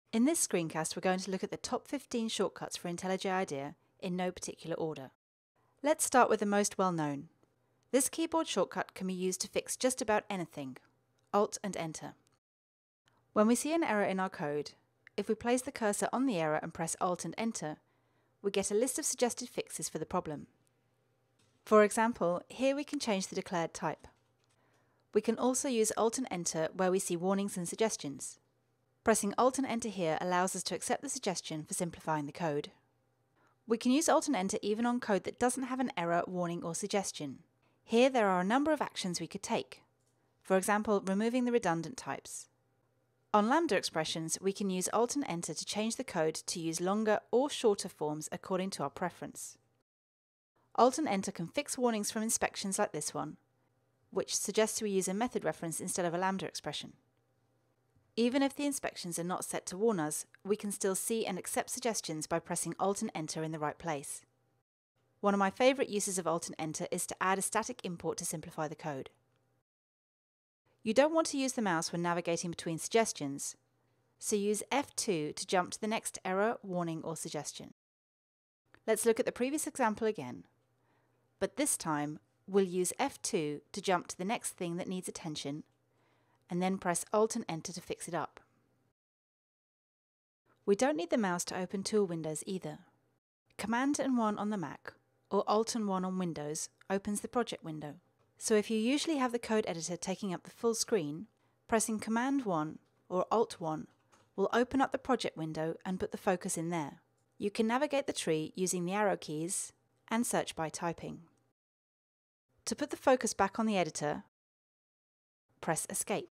In this screencast, we're going to look at the top 15 shortcuts for IntelliJ IDEA in no particular order. Let's start with the most well-known. This keyboard shortcut can be used to fix just about anything. Alt and Enter. When we see an error in our code, if we place the cursor on the error and press Alt and Enter, we get a list of suggested fixes for the problem. For example, here we can change the declared type. We can also use Alt and Enter where we see warnings and suggestions. Pressing Alt and Enter here allows us to accept the suggestion for simplifying the code. We can use Alt and Enter even on code that doesn't have an error, warning or suggestion. Here there are a number of actions we could take. For example, removing the redundant types. On lambda expressions, we can use Alt and Enter to change the code to use longer or shorter forms according to our preference. Alt and Enter can fix warnings from inspections like this one, which suggests we use a method reference instead of a lambda expression. Even if the inspections are not set to warn us, we can still see and accept suggestions by pressing Alt and Enter in the right place. One of my favourite uses of Alt and Enter is to add a static import to simplify the code. You don't want to use the mouse when navigating between suggestions, so use F2 to jump to the next error, warning or suggestion. Let's look at the previous example again, but this time we'll use F2 to jump to the next thing that needs attention, and then press Alt and Enter to fix it up. We don't need the mouse to open tool windows either. Command and 1 on the Mac, or Alt and 1 on Windows, opens the project window. So if you usually have the code editor taking up the full screen, pressing Command 1 or Alt 1 will open up the project window and put the focus in there. You can navigate the tree using the arrow keys and search by typing. To put the focus back on the editor, press Escape.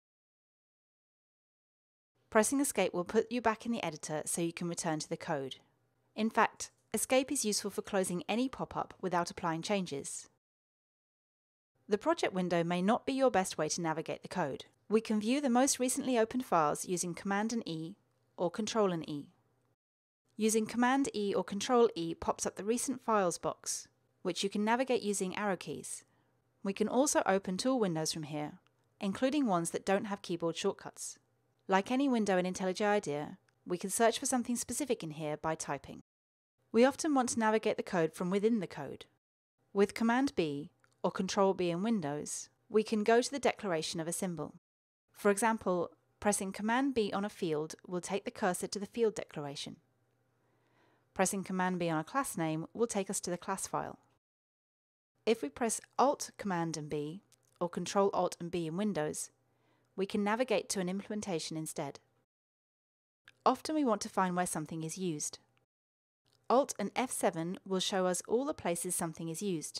Pressing Escape will put you back in the editor so you can return to the code. In fact, Escape is useful for closing any pop-up without applying changes. The project window may not be your best way to navigate the code. We can view the most recently opened files using Command and E or Ctrl and E. Using Command E or Ctrl E pops up the Recent Files box, which you can navigate using arrow keys. We can also open tool windows from here, including ones that don't have keyboard shortcuts. Like any window in IntelliJ IDEA, we can search for something specific in here by typing. We often want to navigate the code from within the code. With Command B or Ctrl+B in Windows, we can go to the declaration of a symbol. For example, pressing Command B on a field will take the cursor to the field declaration. Pressing Command B on a class name will take us to the class file. If we press Alt Command and B or Ctrl Alt and B in Windows, we can navigate to an implementation instead. Often we want to find where something is used. Alt and F7 will show us all the places something is used.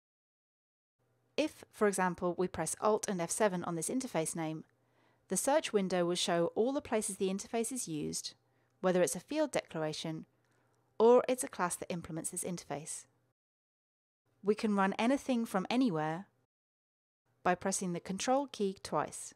If, for example, we press Alt and F7 on this interface name, the search window will show all the places the interface is used, whether it's a field declaration or it's a class that implements this interface. We can run anything from anywhere by pressing the Ctrl key twice.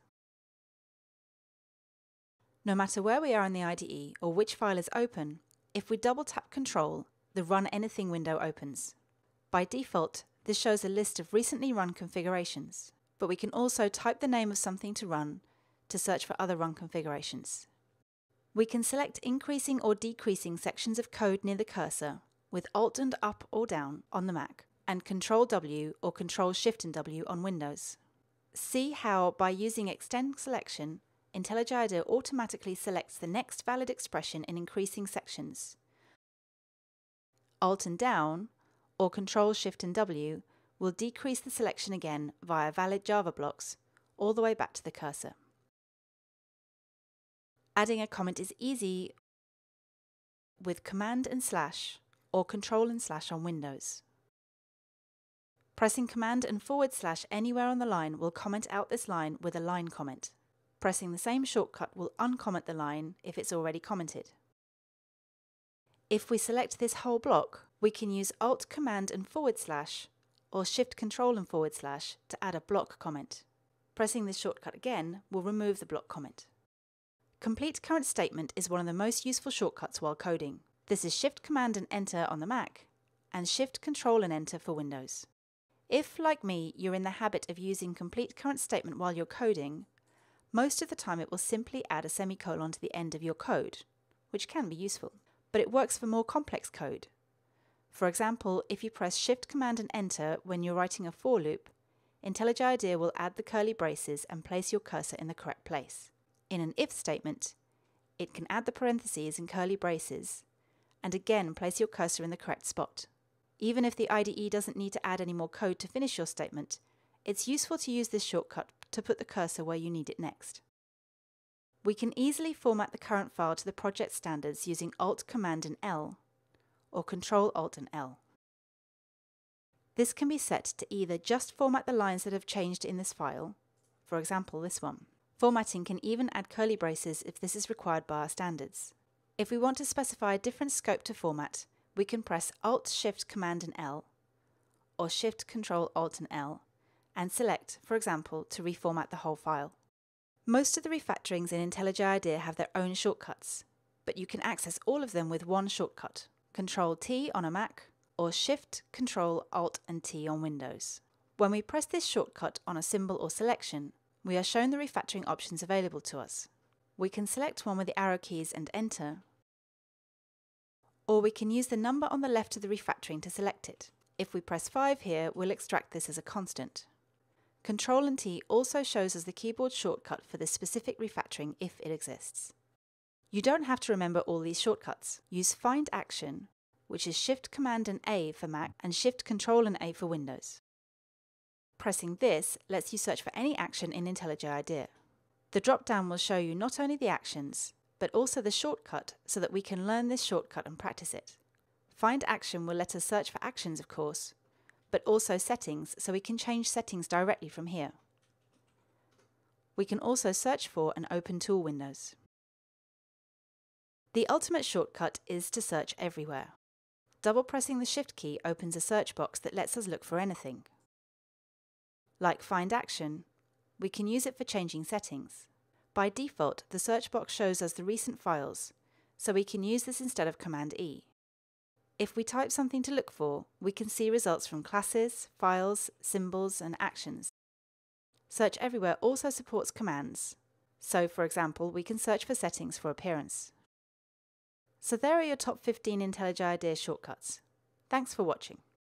No matter where we are in the IDE or which file is open, if we double tap Control, the Run Anything window opens. By default, this shows a list of recently run configurations, but we can also type the name of something to run to search for other run configurations. We can select increasing or decreasing sections of code near the cursor with Alt and up or down on the Mac and Ctrl W or Ctrl Shift and W on Windows. See how, by using Extend Selection, IntelliJ IDEA automatically selects the next valid expression in increasing sections. Alt and down or Ctrl Shift and W will decrease the selection again via valid Java blocks all the way back to the cursor. Adding a comment is easy with Command and slash or Control and slash on Windows. Pressing Command and / anywhere on the line will comment out this line with a line comment. Pressing the same shortcut will uncomment the line if it's already commented. If we select this whole block, we can use Alt Command and / or Shift Control and / to add a block comment. Pressing this shortcut again will remove the block comment. Complete current statement is one of the most useful shortcuts while coding. This is Shift Command and Enter on the Mac and Shift Control and Enter for Windows. If, like me, you're in the habit of using complete current statement while you're coding, most of the time it will simply add a semicolon to the end of your code, which can be useful, but it works for more complex code. For example, if you press Shift, Command and Enter when you're writing a for loop, IntelliJ IDEA will add the curly braces and place your cursor in the correct place. In an if statement, it can add the parentheses and curly braces, and again place your cursor in the correct spot. Even if the IDE doesn't need to add any more code to finish your statement, it's useful to use this shortcut to put the cursor where you need it next. We can easily format the current file to the project standards using Alt, Command and L, or Ctrl, Alt and L. This can be set to either just format the lines that have changed in this file, for example this one. Formatting can even add curly braces if this is required by our standards. If we want to specify a different scope to format, we can press Alt, Shift, Command and L, or Shift, Ctrl, Alt and L, and select, for example, to reformat the whole file. Most of the refactorings in IntelliJ IDEA have their own shortcuts, but you can access all of them with one shortcut, Ctrl+T on a Mac, or Shift, Ctrl, Alt and T on Windows. When we press this shortcut on a symbol or selection, we are shown the refactoring options available to us. We can select one with the arrow keys and enter, or we can use the number on the left of the refactoring to select it. If we press 5 here, we'll extract this as a constant. Ctrl and T also shows us the keyboard shortcut for this specific refactoring if it exists. You don't have to remember all these shortcuts. Use Find Action, which is Shift, Command and A for Mac and Shift, Ctrl and A for Windows. Pressing this lets you search for any action in IntelliJ IDEA. The drop-down will show you not only the actions, but also the shortcut so that we can learn this shortcut and practice it. Find Action will let us search for actions, of course, but also settings, so we can change settings directly from here. We can also search for and open tool windows. The ultimate shortcut is to search everywhere. Double pressing the Shift key opens a search box that lets us look for anything. Like Find Action, we can use it for changing settings. By default, the search box shows us the recent files, so we can use this instead of Command-E. If we type something to look for, we can see results from classes, files, symbols, and actions. Search Everywhere also supports commands. So, for example, we can search for settings for appearance. So there are your top 15 IntelliJ IDEA shortcuts. Thanks for watching.